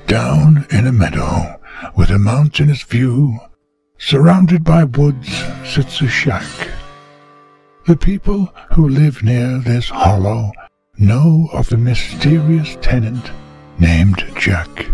Down in a meadow, with a mountainous view, surrounded by woods, sits a shack. The people who live near this hollow know of a mysterious tenant named Jack.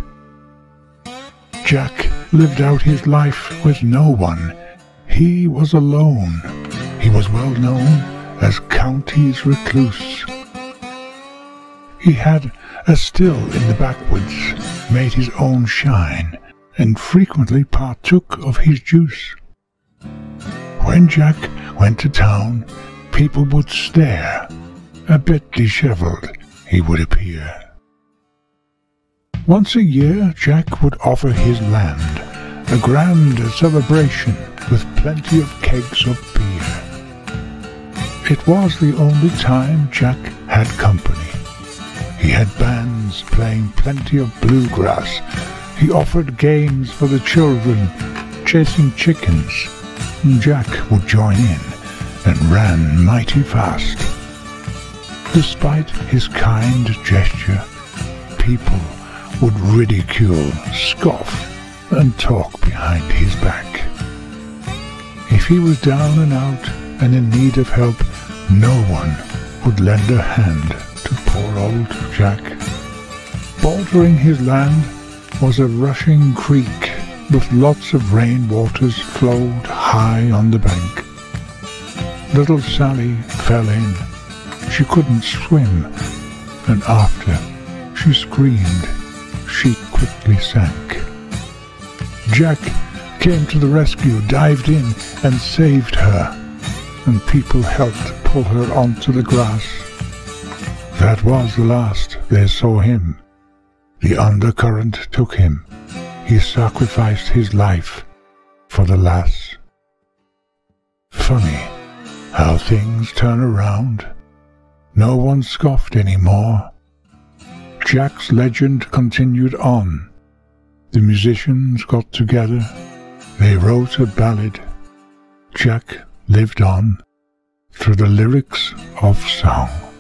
Jack lived out his life with no one. He was alone. He was well known as County's recluse. He had a still in the backwoods, made his own shine, and frequently partook of his juice. When Jack went to town, people would stare. A bit dishevelled he would appear. Once a year Jack would offer his land, a grand celebration with plenty of kegs of beer. It was the only time Jack had company. He had bands playing plenty of bluegrass. He offered games for the children, chasing chickens. Jack would join in and ran mighty fast. Despite his kind gesture, people would ridicule, scoff, and talk behind his back. If he was down and out and in need of help, no one would lend a hand to poor old Jack. Bordering his land was a rushing creek with lots of rain waters flowed high on the bank. Little Sally fell in. She couldn't swim, and after she screamed, she quickly sank. Jack came to the rescue, dived in and saved her, and people helped pull her onto the grass. That was the last they saw him. The undercurrent took him. He sacrificed his life for the lass. Funny how things turn around. No one scoffed anymore. Jack's legend continued on. The musicians got together. They wrote a ballad. Jack lived on through the lyrics of song.